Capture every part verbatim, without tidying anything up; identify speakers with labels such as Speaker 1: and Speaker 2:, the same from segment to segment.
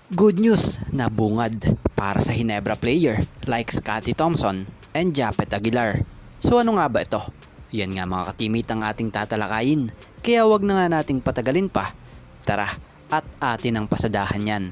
Speaker 1: Good news na bungad para sa Ginebra player like Scotty Thompson and Japet Aguilar. So ano nga ba ito? Yan nga mga ka-teammate ang ating tatalakayin, kaya wag na nga nating patagalin pa. Tara at atin ang pasadahan yan.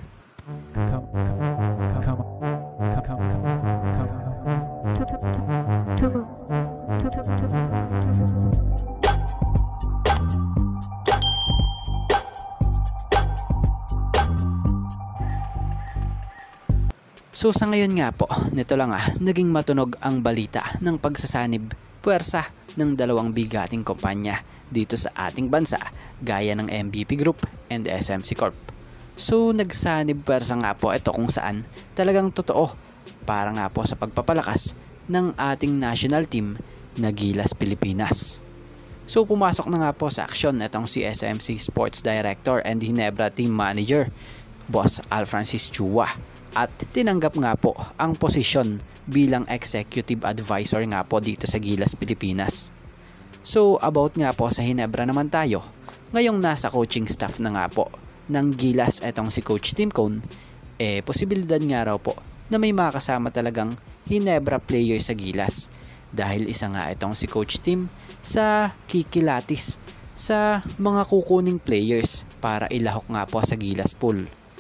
Speaker 1: So sa ngayon nga po, nito lang ah, naging matunog ang balita ng pagsasanib puwersa ng dalawang bigating kumpanya dito sa ating bansa gaya ng M V P Group and S M C Corp. So nagsanib puwersa nga po ito kung saan talagang totoo para nga po sa pagpapalakas ng ating national team na Gilas Pilipinas. So pumasok na nga po sa aksyon itong si S M C Sports Director and Ginebra Team Manager, Boss Al Francis Chua. At tinanggap nga po ang posisyon bilang Executive Advisor nga po dito sa Gilas Pilipinas. So about nga po sa Ginebra naman tayo, ngayong nasa coaching staff na nga po ng Gilas etong si Coach Tim Cone, eh posibilidad nga raw po na may makasama talagang Ginebra player sa Gilas. Dahil isa nga itong si Coach Tim sa kikilatis sa mga kukuning players para ilahok nga po sa Gilas pool.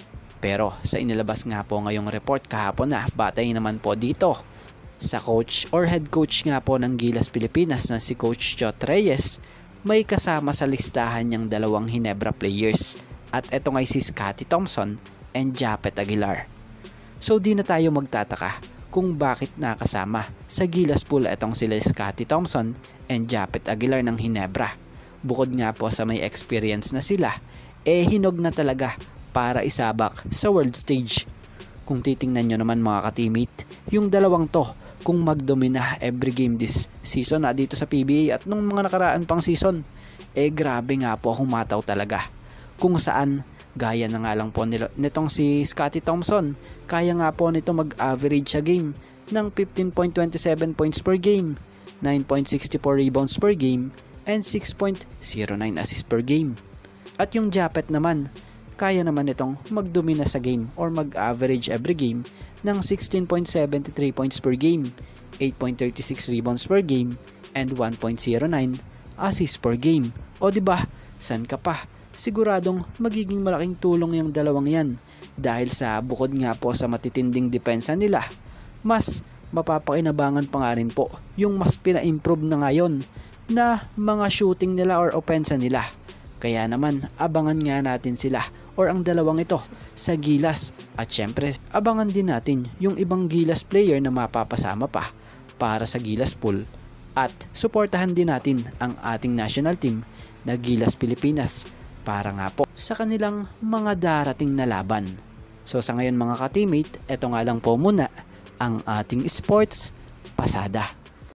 Speaker 1: Pero sa inilabas nga po ngayong report kahapon na batay naman po dito sa coach or head coach nga po ng Gilas Pilipinas na si Coach Jot Reyes, may kasama sa listahan niyang dalawang Ginebra players at eto ngay si Scotty Thompson and Japet Aguilar. So di na tayo magtataka kung bakit nakasama sa Gilas pool etong sila Scotty Thompson and Japet Aguilar ng Ginebra. Bukod nga po sa may experience na sila, eh hinog na talaga para isabak sa world stage. Kung titingnan nyo naman mga ka-teammate, yung dalawang to kung magdomina every game this season na dito sa P B A at nung mga nakaraan pang season, eh grabe nga po humataw talaga. Kung saan, gaya na nga lang po nilo, nitong si Scotty Thompson, kaya nga po nito mag-average sa game ng fifteen point two seven points per game, nine point six four rebounds per game, and six point zero nine assists per game. At yung Japet naman, kaya naman itong magdomina sa game or mag-average every game ng sixteen point seven three points per game, eight point three six rebounds per game, and one point zero nine assists per game. O diba, san ka pa? Siguradong magiging malaking tulong yung dalawang yan dahil sa bukod nga po sa matitinding depensa nila, mas mapapakinabangan pa nga rin po yung mas pina-improve na ngayon na mga shooting nila or opensa nila. Kaya naman abangan nga natin sila or ang dalawang ito sa Gilas at syempre abangan din natin yung ibang Gilas player na mapapasama pa para sa Gilas pool at suportahan din natin ang ating national team na Gilas Pilipinas para nga po sa kanilang mga darating na laban. So sa ngayon mga ka-teammate, ito nga lang po muna ang ating sports pasada.